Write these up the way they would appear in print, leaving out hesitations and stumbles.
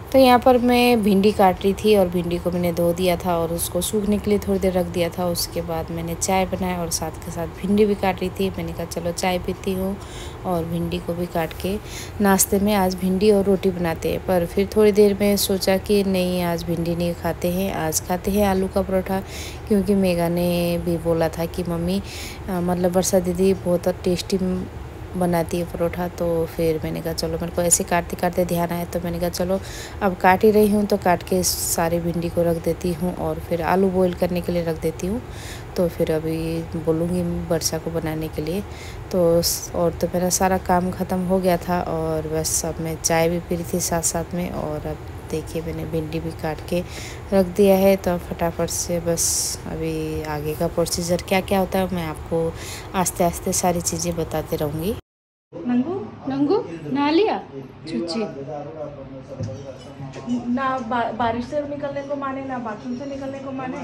तो यहाँ पर मैं भिंडी काट रही थी और भिंडी को मैंने धो दिया था और उसको सूखने के लिए थोड़ी देर रख दिया था। उसके बाद मैंने चाय बनाया और साथ के साथ भिंडी भी काट रही थी। मैंने कहा चलो चाय पीती हूँ और भिंडी को भी काट के नाश्ते में आज भिंडी और रोटी बनाते हैं। पर फिर थोड़ी देर में सोचा कि नहीं, आज भिंडी नहीं खाते हैं, आज खाते हैं आलू का परोठा। क्योंकि मेगा ने भी बोला था कि मम्मी मतलब वर्षा दीदी बहुत टेस्टी बनाती है परोठा। तो फिर मैंने कहा चलो, मेरे को ऐसे काटते काटते ध्यान आया तो मैंने कहा चलो अब काट ही रही हूँ तो काट के सारी भिंडी को रख देती हूँ और फिर आलू बॉईल करने के लिए रख देती हूँ। तो फिर अभी बोलूँगी वर्षा को बनाने के लिए। तो और तो मेरा सारा काम ख़त्म हो गया था और बस अब मैं चाय भी पी रही थी साथ साथ में। और अब देखिए मैंने भिंडी भी काट के रख दिया है। तो फटाफट से बस अभी आगे का प्रोसीजर क्या क्या होता है मैं आपको आस्ते आस्ते सारी चीज़ें बताते रहूँगी। नंगू नंगू नहा लिया चुची ना बारिश से निकलने को माने ना बाथरूम से निकलने को माने।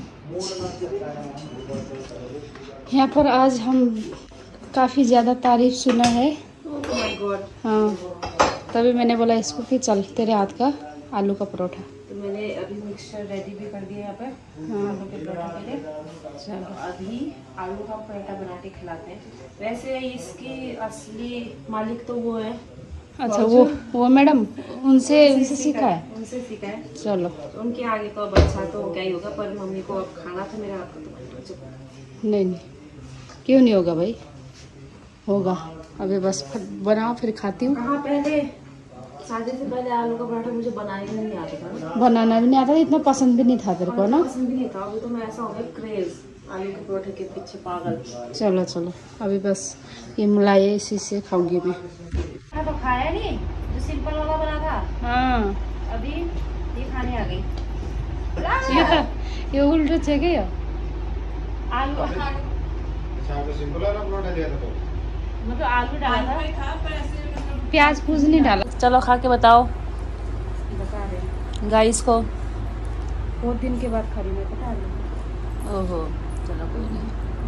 यहाँ पर आज हम काफ़ी ज़्यादा तारीफ सुना है। My God. हाँ, तभी मैंने बोला इसको कि चल तेरे हाथ का आलू का परोठा। तो मैंने अभी मिक्सचर रेडी भी कर दिया यहाँ पर। हाँ, आलू के परोठा के लिए। चलो अभी आलू का परोठा बना के खिलाते हैं। वैसे इसकी असली मालिक तो वो है। अच्छा, वो मैडम उनसे सीखा है। उनसे सीखा है। चलो उनके आगे तो अब अच्छा तो क्या ही होगा, पर मम्मी को अब खाना था मेरे हाथ का तो नहीं क्यों नहीं होगा भाई, होगा। अभी बस बनाओ फिर खाती हूँ। कहाँ पहले शादी से पहले आलू का पराठा मुझे बनाना भी नहीं आता था। बनाना भी नहीं आता था, इतना पसंद भी नहीं था तेरे को ना। पसंद भी नहीं था। अभी तो मैं ऐसा हो गया क्रेज आलू के पराठे के पीछे पागल। चलो चलो अभी बस ये मलाई इसी से खाऊंगी मैं। तो खाया नहीं जो सिंपल वाला बना था। हाँ अभी ये खाने आ गई। ये उल्टा चाहिए आलू सिंपल वाला परोठा दिया था तो मतलब आलू डाला था, प्याज पूज नहीं डाला। चलो खा के बताओ बता रहे गाइस को। बहुत दिन के बाद खा रही मैं, पता है। ओहो चलो कोई नहीं।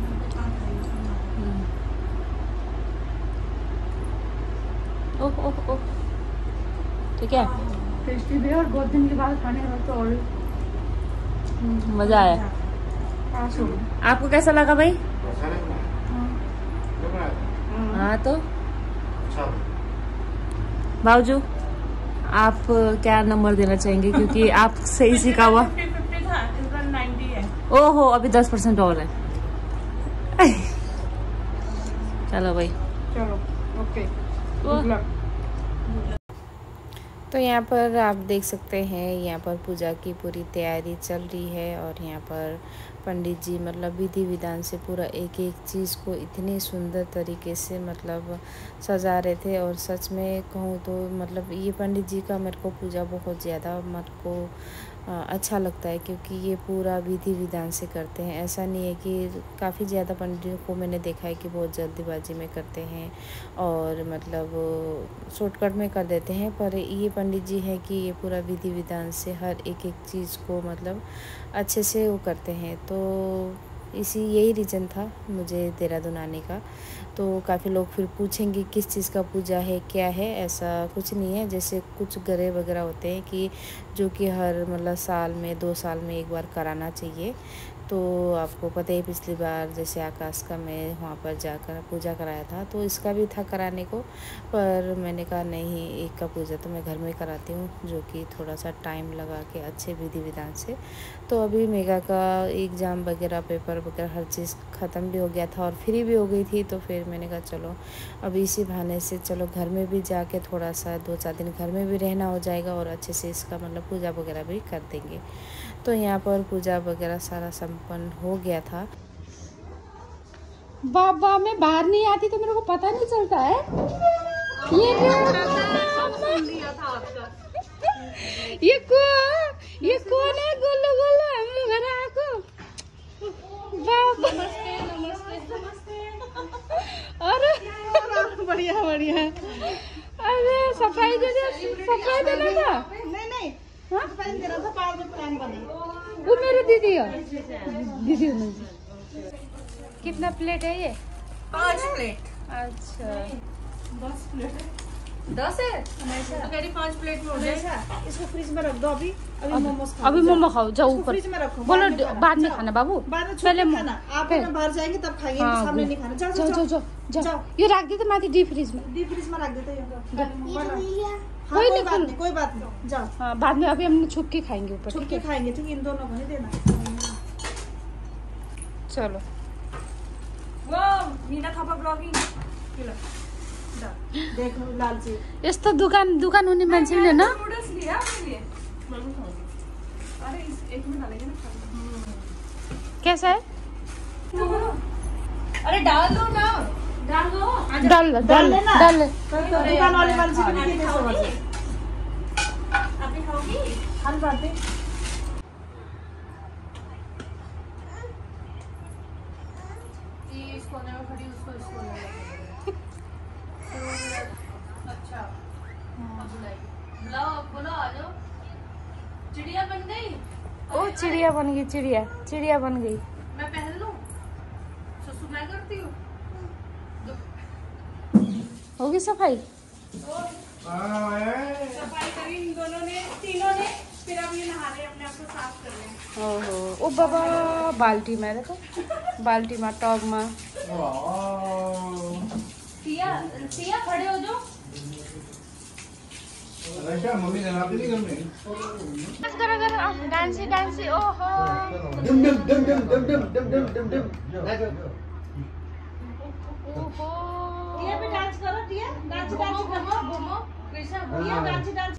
ओह ओह ओह ठीक है, टेस्टी भी और बहुत दिन के बाद खाने का तो और मजा आया। आपको कैसा लगा भाई? हाँ तो बाबूजू आप क्या नंबर देना चाहेंगे, क्योंकि आप सही सीखा हुआ। 90 है। ओहो अभी 10% और है। चलो भाई चलो ओके। तो यहाँ पर आप देख सकते हैं यहाँ पर पूजा की पूरी तैयारी चल रही है और यहाँ पर पंडित जी मतलब विधि विधान से पूरा एक एक चीज़ को इतनी सुंदर तरीके से मतलब सजा रहे थे। और सच में कहूँ तो मतलब ये पंडित जी का मेरे को पूजा बहुत ज़्यादा मेरे को अच्छा लगता है, क्योंकि ये पूरा विधि विधान से करते हैं। ऐसा नहीं है कि काफ़ी ज़्यादा पंडितों को मैंने देखा है कि बहुत जल्दीबाजी में करते हैं और मतलब शॉर्टकट में कर देते हैं, पर ये पंडित जी हैं कि ये पूरा विधि विधान से हर एक एक चीज़ को मतलब अच्छे से वो करते हैं। तो यही रीज़न था मुझे देहरादून आने का। तो काफ़ी लोग फिर पूछेंगे किस चीज़ का पूजा है क्या है, ऐसा कुछ नहीं है। जैसे कुछ गरे वगैरह होते हैं कि जो कि हर मतलब साल में 2 साल में एक बार कराना चाहिए। तो आपको पता ही पिछली बार जैसे आकाश का मैं वहाँ पर जाकर पूजा कराया था, तो इसका भी था कराने को, पर मैंने कहा नहीं, एक का पूजा तो मैं घर में कराती हूँ, जो कि थोड़ा सा टाइम लगा के अच्छे विधि विधान से। तो अभी मेगा का एग्ज़ाम वगैरह पेपर वगैरह हर चीज़ ख़त्म भी हो गया था और फ्री भी हो गई थी। तो फिर मैंने कहा चलो अभी इसी बहाने से चलो घर में भी जाके थोड़ा सा 2-4 दिन घर में भी रहना हो जाएगा और अच्छे से इसका मतलब पूजा वगैरह भी कर देंगे। तो यहाँ पर पूजा वगैरह सारा संपन्न हो गया था। बाबा मैं बाहर नहीं आती तो मेरे को पता नहीं चलता है। ये कौन है? गोलू गोलू हम लोग घर आको। बाबा नमस्ते। अरे बढ़िया बढ़िया। अरे सफाई देना था। नहीं हाँ? वो मेरी दीदी है। दीदी कितना प्लेट है ये? 5 प्लेट। अच्छा 10 प्लेट। 10 है तो कह रही 5 प्लेट में हो जाएगा। इसको फ्रिज में रख दो अभी मोमोज खाओ। अभी मोमो खाओ, जाओ ऊपर। फ्रिज में रखो, बोलो बाद में खाना बाबू, बाद में पहले खाना। आप ना बाहर जाएंगे तब खाएंगे, सामने नहीं खाना। जाओ जाओ जाओ जाओ जाओ जाओ। ये रख दे तो माथी डीप फ्रिज में। डीप फ्रिज में रख देते हैं। कोई नहीं, कोई बात नहीं, जाओ। हाँ बाद में अभी हम छुप के खाएंगे ऊपर, छुप के खाएंगे, ठीक है? इन दोनों को नहीं देना। चलो। वो मीना थापा ब्लॉगिंग देखो लालची यस्तो दुकान हुने मान्छेले न नूडल्स लिया आपके लिए। अरे एक में डालेंगे ना। कैसा है? अरे डाल दो ना, डाल दो। डाल ले। दुकान वाले से भी नहीं दे सकते। आप भी खाओगी? खान पाते इस कोने में खड़ी, उसको इस कोने में। अच्छा बुलाओ, बोलो आ जाओ। चिड़िया बन गई। ओ चिड़िया बन गई, चिड़िया बन गई। मैं पहन लूं? सुसु मैं करती हूँ। होगी सफाई? सफाई करी इन दोनों ने, तीनों ने। फिर अब ये नहा रहे, अपने आप को साफ कर रहे हैं। ओहो, ओ बाबा बाल्टी में देखो, बाल्टी में टॉग में। सिया खड़े हो जाओ। मम्मी नहाती नहीं घर में। डांसी ओहो। डम डम डम डम डम डम डम डम डम डम। ओहो। ये भी डांस करो, टिया डांस करो। घूमो कृष्णा, टिया डांस।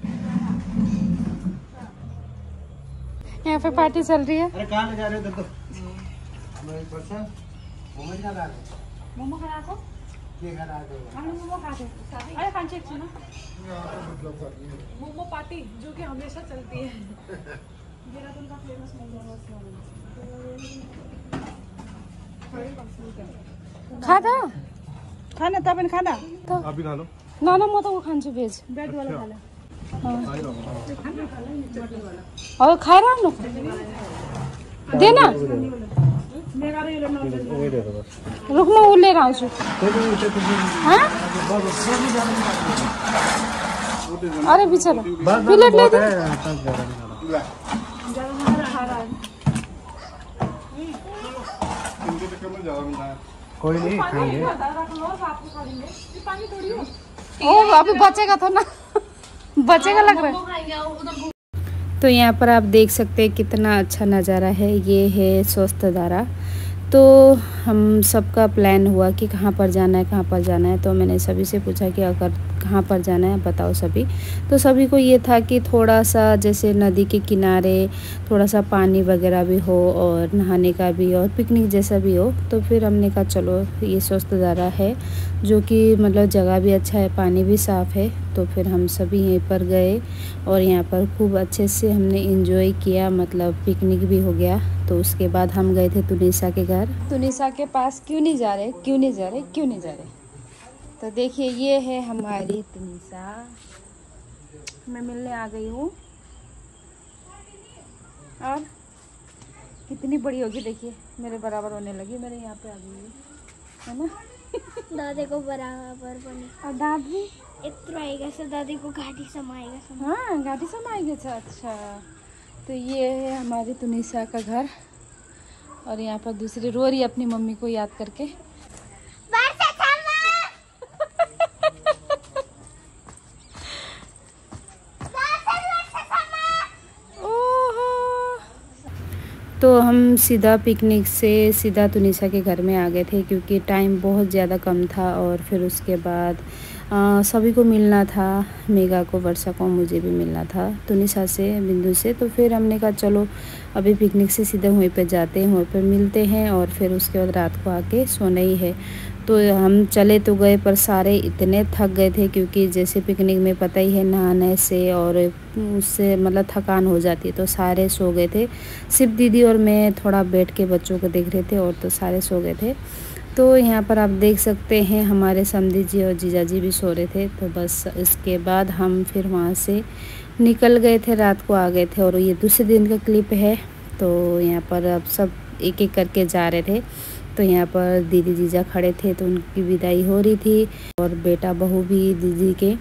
यहाँ पे पार्टी चल रही है। अरे कहाँ ले जा रहे हो? दर्द मैं पर्सा मोमो खा रहा है। मोमो खा रहा ये खा रहा है। हम मोमो खाते। अरे कांचे एक सुनो, मोमो पार्टी जो कि हमेशा चलती है। देहरादून का फेमस मोमो। खादा खाना तपाईँ खाना आप भी खा लो। ना म त ऊ खान्छु भेज। ब्रेड वाला खाना। अब खाएर आउनु देन रुख म ऊ लिएर आउँछु। अरे बिचरा प्लेट ल्याइदिनु। कोई नहीं खाएंगे। ओ अभी बचेगा तो ना, बचेगा लग रहा है। तो यहाँ पर आप देख सकते हैं कितना अच्छा नज़ारा है। ये है स्वस्थधारा। तो हम सबका प्लान हुआ कि कहाँ पर जाना है। तो मैंने सभी से पूछा कि अगर कहाँ पर जाना है बताओ सभी। तो सभी को ये था कि थोड़ा सा जैसे नदी के किनारे थोड़ा सा पानी वगैरह भी हो और नहाने का भी और पिकनिक जैसा भी हो। तो फिर हमने कहा चलो ये स्वस्थधारा है, जो कि मतलब जगह भी अच्छा है, पानी भी साफ़ है। तो फिर हम सभी यहीं पर गए और यहाँ पर खूब अच्छे से हमने एंजॉय किया, मतलब पिकनिक भी हो गया। तो उसके बाद हम गए थे तुनिसा के घर। तुनिसा के पास क्यों नहीं जा रहे। तो देखिए ये है हमारी तुनिसा। मैं मिलने आ गई हूँ और कितनी बड़ी होगी देखिए, मेरे बराबर होने लगी, मेरे यहाँ पे आ गई है ना। दादी को बराबर बने और दाँत भी इतना आएगा सर, दादी को घाटी समाएगा। हाँ घाटी समाएगी। अच्छा तो ये है हमारी तुनिसा का घर। और यहाँ पर दूसरी रो रही है अपनी मम्मी को याद करके। तो हम सीधा पिकनिक से सीधा तुनिसा के घर में आ गए थे, क्योंकि टाइम बहुत ज़्यादा कम था। और फिर उसके बाद सभी को मिलना था, मेगा को, वर्षा को, मुझे भी मिलना था तुनिसा से, बिंदु से। तो फिर हमने कहा चलो अभी पिकनिक से सीधे वहीं पे जाते हैं, वहीं पे मिलते हैं और फिर उसके बाद रात को आके सोना ही है। तो हम चले तो गए पर सारे इतने थक गए थे, क्योंकि जैसे पिकनिक में पता ही है नहाने से और उससे मतलब थकान हो जाती है। तो सारे सो गए थे, सिर्फ दीदी और मैं थोड़ा बैठ के बच्चों को देख रहे थे, और तो सारे सो गए थे। तो यहाँ पर आप देख सकते हैं हमारे समधी जी और जीजा जी भी सो रहे थे। तो बस इसके बाद हम फिर वहाँ से निकल गए थे, रात को आ गए थे। और ये दूसरे दिन का क्लिप है। तो यहाँ पर अब सब एक एक करके जा रहे थे। तो यहाँ पर दीदी जीजा खड़े थे, तो उनकी विदाई हो रही थी और बेटा बहू भी दीदी के।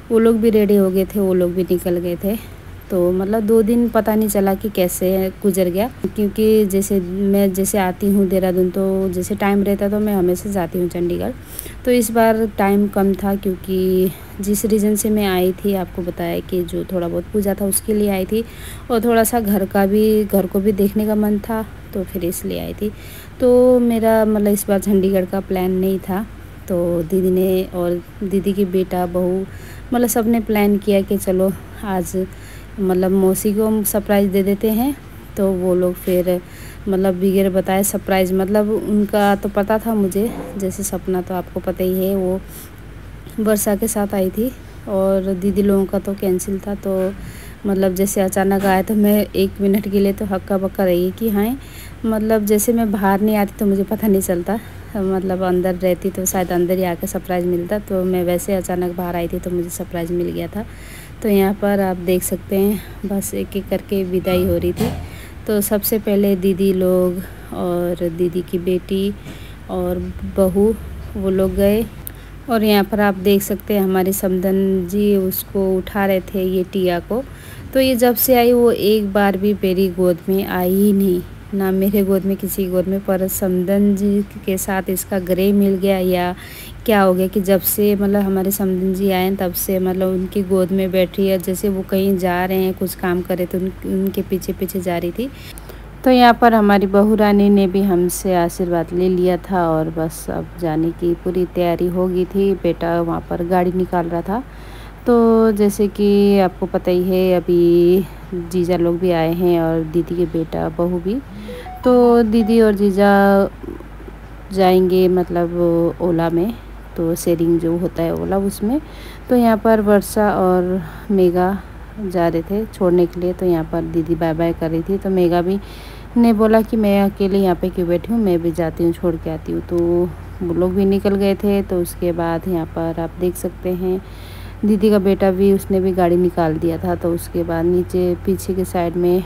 वो लोग भी रेडी हो गए थे, वो लोग भी निकल गए थे। तो मतलब 2 दिन पता नहीं चला कि कैसे गुजर गया, क्योंकि जैसे आती हूँ देहरादून, तो जैसे टाइम रहता तो मैं हमेशा जाती हूँ चंडीगढ़। तो इस बार टाइम कम था, क्योंकि जिस रीज़न से मैं आई थी आपको बताया कि जो थोड़ा बहुत पूजा था उसके लिए आई थी, और थोड़ा सा घर को भी देखने का मन था, तो फिर इसलिए आई थी। तो मेरा मतलब इस बार चंडीगढ़ का प्लान नहीं था। तो दीदी ने और दीदी की बेटा बहू मतलब सब ने प्लान किया कि चलो आज मतलब मौसी को हम सरप्राइज़ दे देते हैं। तो वो लोग फिर मतलब बगैर बताए सरप्राइज़, मतलब उनका तो पता था मुझे, जैसे सपना तो आपको पता ही है, वो वर्षा के साथ आई थी और दीदी लोगों का तो कैंसिल था। तो मतलब जैसे अचानक आया तो मैं 1 मिनट के लिए तो हक्का बक्का रही कि हाँ, मतलब जैसे मैं बाहर नहीं आती तो मुझे पता नहीं चलता, मतलब अंदर रहती तो शायद अंदर ही आकर सरप्राइज़ मिलता। तो मैं वैसे अचानक बाहर आई थी तो मुझे सरप्राइज़ मिल गया था। तो यहाँ पर आप देख सकते हैं बस एक एक करके विदाई हो रही थी। तो सबसे पहले दीदी लोग और दीदी की बेटी और बहू वो लोग गए। और यहाँ पर आप देख सकते हैं हमारे समधन जी उसको उठा रहे थे, ये टिया को। तो ये जब से आई वो एक बार भी मेरी गोद में आई ही नहीं, ना मेरे गोद में किसी गोद में। पर समधन जी के साथ इसका ग्रह मिल गया या क्या हो गया कि जब से मतलब हमारे समधन जी आए तब से मतलब उनकी गोद में बैठी है, जैसे वो कहीं जा रहे हैं कुछ काम करे तो उनके पीछे पीछे जा रही थी। तो यहाँ पर हमारी बहू रानी ने भी हमसे आशीर्वाद ले लिया था और बस अब जाने की पूरी तैयारी हो गई थी। बेटा वहाँ पर गाड़ी निकाल रहा था। तो जैसे कि आपको पता ही है अभी जीजा लोग भी आए हैं और दीदी के बेटा बहू भी। तो दीदी और जीजा जाएंगे मतलब ओला में, तो शेयरिंग जो होता है ओला उसमें। तो यहाँ पर वर्षा और मेघा जा रहे थे छोड़ने के लिए। तो यहाँ पर दीदी बाय बाय कर रही थी, तो मेघा भी ने बोला कि मैं अकेले यहाँ पे क्यों बैठी हूँ, मैं भी जाती हूँ, छोड़ के आती हूँ। तो वो लोग भी निकल गए थे। तो उसके बाद यहाँ पर आप देख सकते हैं दीदी का बेटा भी, उसने भी गाड़ी निकाल दिया था। तो उसके बाद नीचे पीछे के साइड में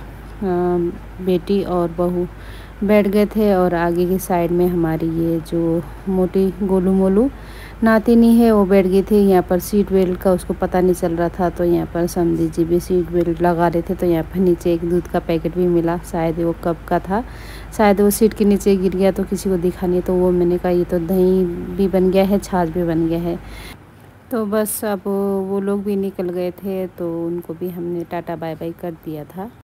बेटी और बहू बैठ गए थे और आगे की साइड में हमारी ये जो मोटी गोलू मोलू नातिनी है वो बैठ गई थी। यहाँ पर सीट बेल्ट का उसको पता नहीं चल रहा था, तो यहाँ पर समधी जी भी सीट बेल्ट लगा रहे थे। तो यहाँ पर नीचे एक दूध का पैकेट भी मिला, शायद वो कब का था, शायद वो सीट के नीचे गिर गया तो किसी को दिखा नहीं। तो वो मैंने कहा ये तो दही भी बन गया है, छाछ भी बन गया है। तो बस अब वो लोग भी निकल गए थे, तो उनको भी हमने टाटा बाय बाय कर दिया था।